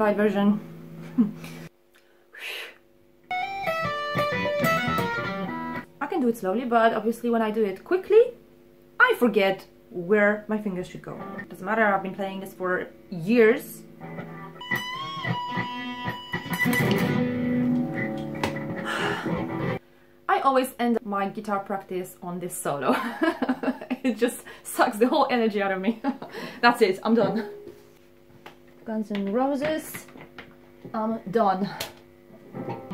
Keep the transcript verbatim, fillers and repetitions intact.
simplified version. I can do it slowly, but obviously when I do it quickly, I forget where my fingers should go. Doesn't matter, I've been playing this for years. I always end my guitar practice on this solo. It just sucks the whole energy out of me. That's it, I'm done. Guns N' Roses, I'm done.